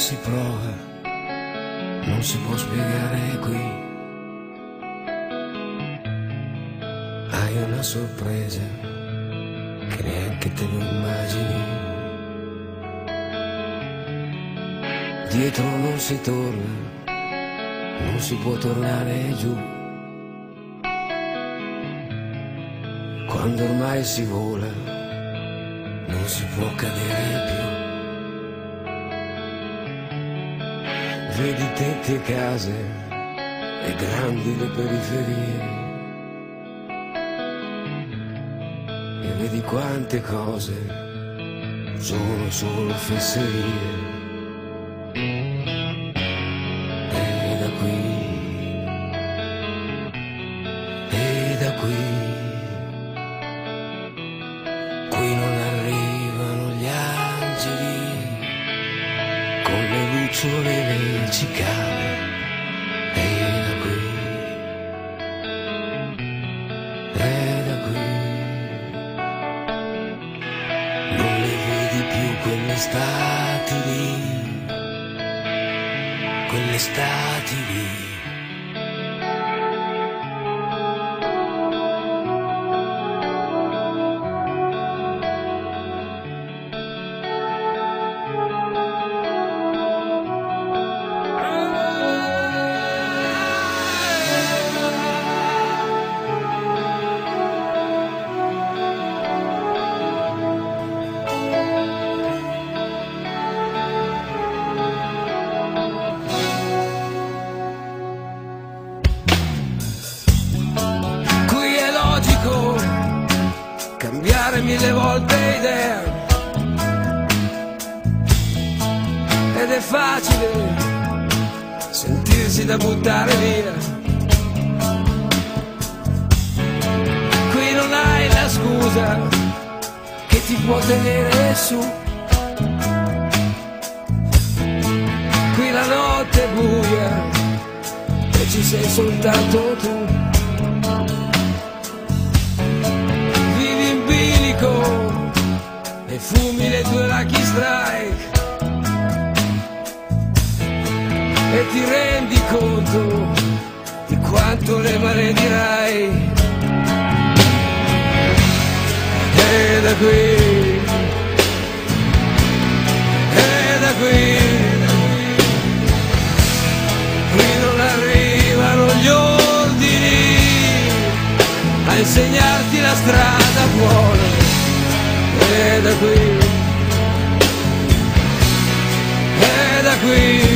si prova, non si può spiegare qui. Hai una sorpresa che neanche te lo immagini. Dietro non si torna, non si può tornare giù. Quando ormai si vola, non si può cadere più. Vedi tetti e case e grandi le periferie, e vedi quante cose sono solo fesserie. E da qui non arrivano gli angeli con le lucciole e le cicale. E da qui non le vedi più quelle estati lì, quelle estati lì. Cambiare mille volte idea, ed è facile sentirsi da buttare via. Qui non hai la scusa che ti può tenere su. Qui la notte è buia e ci sei soltanto tu. E fumi le tue Lucky Strike e ti rendi conto di quanto le maledirai. E da qui non arrivano gli ordini a insegnarti la strada buona. E da qui